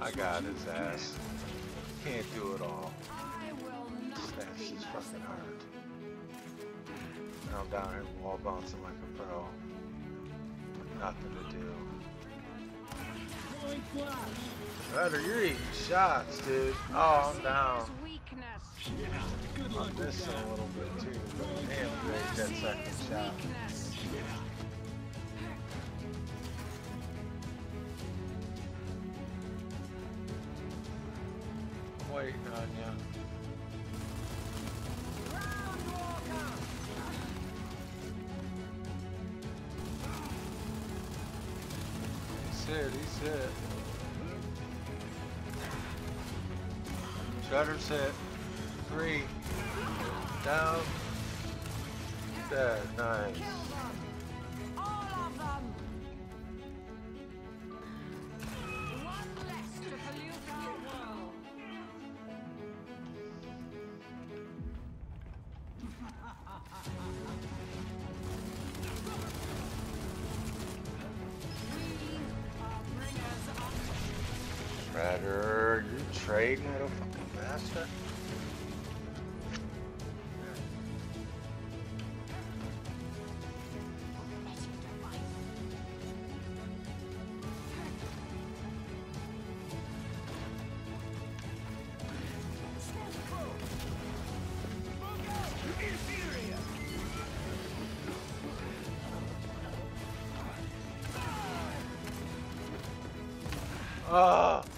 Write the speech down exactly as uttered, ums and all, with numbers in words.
I got his ass. Can't do it all. That's just fucking hard. Now I'm down here wall bouncing like a pro. Nothing to do. Ryder, you're eating shots, dude. Oh, I'm down. I'm missing a little bit too, but damn, great that second shot. I'm waiting on you. He's hit, he's hit. Shutter's hit. Three. Down. Dead. Nice. Shredder, you trading with a fucking bastard? Ah!